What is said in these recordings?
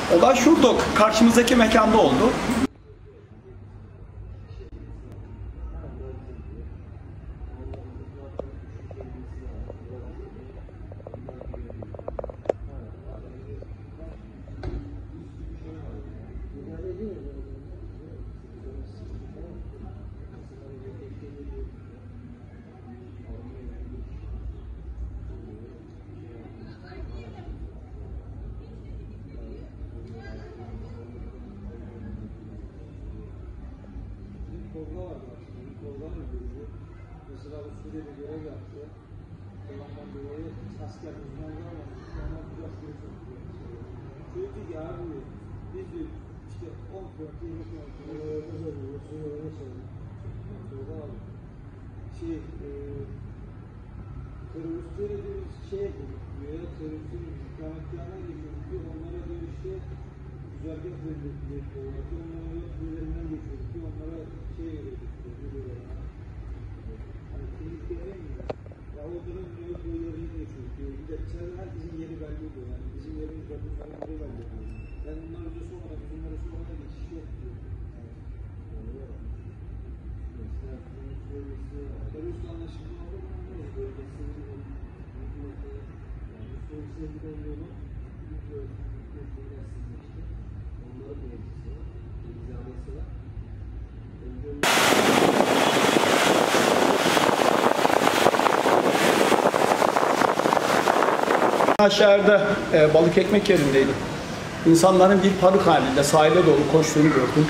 Olay şurada, karşımızdaki mekanda oldu. Korga vardı aslında. Korga mı görüyor? Mesela bu Suriye'de görev yaptı. Ondan dolayı asker uzmanlığı almamış. Ama biraz geri sokuyor. Şöyle diyor ki abi biz diyor işte 10 kilometre 20 kilometre öyle söylüyor. Suriye öyle söylüyor. Korga abi. Teröristleri diyor şeye gidiyor. Teröristlerin ikametgahına geçiyor. Onlara diyor işte güzergah verildiği olarak onlara yok üzerinden geçiyor. Onlara şey veriyor. Hani kimlik veremiyor. Ya o dönem yok o yerini geçiyor. Bir de içeride herkesin yeri belli oluyor. Yani bizim yerimiz de bunların yeri belli oluyor. Yani bunlar önce sonra biz onlara sonra geçiş yok diyor. Mesela terörist anlaşılma oldu mu anlıyoruz. Bölgesinin yani Suriye'ye giden yolu onların mevzisi var, imzalaması var. Aşağıda balık ekmek yerindeydim. İnsanların bir panik halinde sahile doğru koştuğunu gördüm.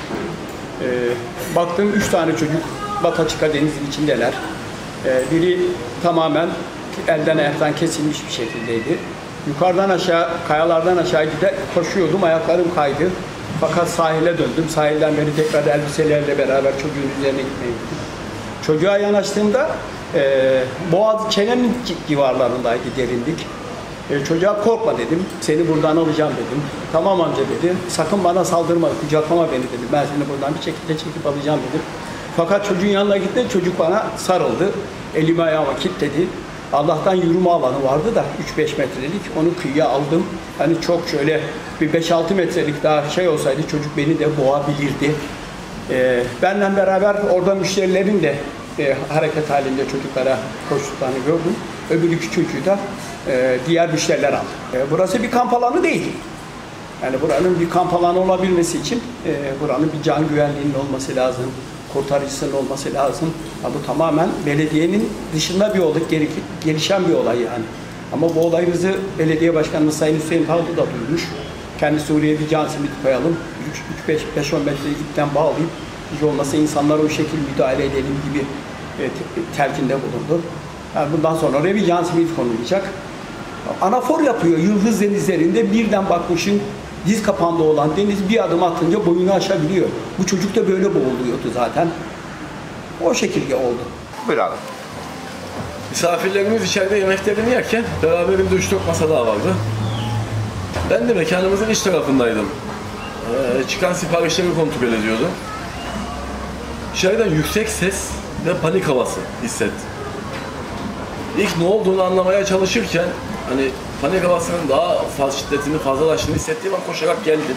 Baktım 3 tane çocuk Bataçıka denizin içindeler. Biri tamamen elden ayaktan kesilmiş bir şekildeydi. Yukarıdan aşağı, kayalardan aşağı gider koşuyordum, ayaklarım kaydı. Fakat sahile döndüm. Sahilden beri tekrar elbiselerle beraber çocuğun üzerine gitmeye gittim. Çocuğa yanaştığımda boğaz çenemin civarlarındaydı derinlik. Çocuğa korkma dedim, seni buradan alacağım dedim. Tamam amca dedi, sakın bana saldırma, kucaklama beni dedi. Ben seni buradan bir şekilde çekip alacağım dedim. Fakat çocuğun yanına gittim, çocuk bana sarıldı. Elimi ayağıma kilitledi. Allah'tan yürüme alanı vardı da 3-5 metrelik, onu kıyıya aldım. Hani çok şöyle bir 5-6 metrelik daha şey olsaydı çocuk beni de boğabilirdi. Benimle beraber orada müşterilerin de hareket halinde çocuklara koştuklarını gördüm. Öbür iki çocuğu da diğer müşteriler aldı. Burası bir kamp alanı değil. Yani buranın bir kamp alanı olabilmesi için buranın bir can güvenliğinin olması lazım. Kurtarıcısının olması lazım. Bu tamamen belediyenin dışında bir olay, gelişen bir olay yani. Ama bu olayımızı belediye başkanımız Sayın Hüseyin Tavlı da duymuş. Kendisi oraya bir can simidi koyalım, 5-10 metre ipten bağlayıp hiç olmasa insanlara o şekilde müdahale edelim gibi telkinde bulundu. Yani bundan sonra oraya bir can simidi konulacak. Anafor yapıyor Yıldız denizlerinde, birden bakmışın diz kapağında olan deniz bir adım atınca boyunu aşabiliyor. Bu çocuk da böyle boğuluyordu zaten. O şekilde oldu. Buyur abi. Misafirlerimiz içeride yemeklerini yerken beraberimde 3-4 masa daha vardı. Ben de mekanımızın iç tarafındaydım. Çıkan siparişleri kontrol ediyordum. İçeriden yüksek ses ve panik havası hissettim. İlk ne olduğunu anlamaya çalışırken hani panik havasının daha fazla şiddetini fazlalaştığını hissettiğim an koşarak geldim.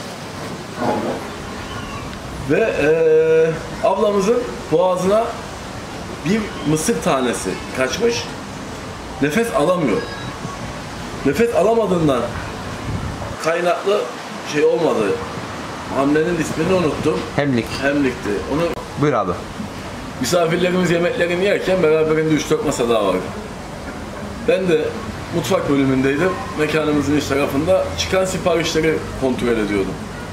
Ve ablamızın boğazına bir mısır tanesi kaçmış. Nefes alamıyor. Nefes alamadığından kaynaklı şey olmadı. Hamlenin ismini unuttum. Hemlikti. Onu Buyur abi. misafirlerimiz yemeklerini yerken beraberinde 3-4 masa daha vardı. Ben de mutfak bölümündeydim. Mekanımızın iç tarafında çıkan siparişleri kontrol ediyordum.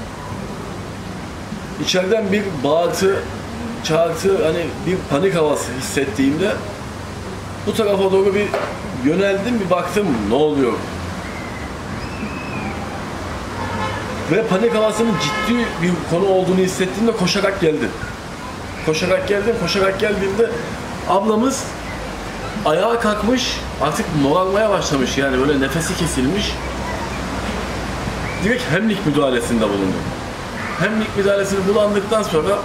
İçeriden bir bağırtı, çağırtı, hani bir panik havası hissettiğimde bu tarafa doğru bir yöneldim, bir baktım ne oluyor. Ve panik havasının ciddi bir konu olduğunu hissettiğimde koşarak geldim. Koşarak geldiğimde ablamız ayağa kalkmış, artık morarmaya başlamış, yani böyle nefesi kesilmiş. Direkt hemlik müdahalesinde bulundum. Hemlik müdahalesini kullandıktan sonra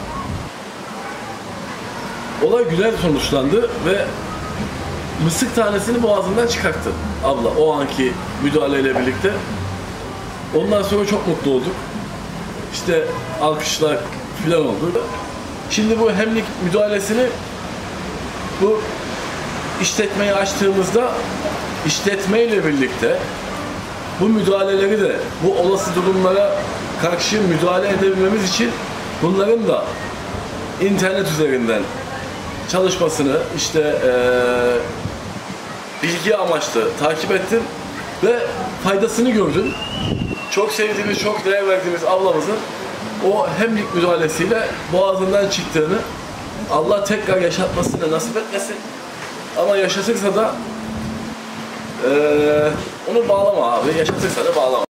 olay güzel sonuçlandı ve mısık tanesini boğazından çıkarttı abla o anki müdahaleyle birlikte. Ondan sonra çok mutlu olduk. İşte alkışlar filan oldu. Şimdi bu hemlik müdahalesini bu işletmeyi açtığımızda işletmeyle birlikte bu müdahaleleri de bu olası durumlara karşı müdahale edebilmemiz için bunların da internet üzerinden çalışmasını işte bilgi amaçlı takip ettim ve faydasını gördüm. Çok sevdiğimiz, çok değer verdiğimiz ablamızın o hemlik müdahalesiyle boğazından çıktığını Allah tekrar yaşatmasını nasip etmesin. Ama yaşatırsa da onu bağlama abi, yaşatırsa da bağlama.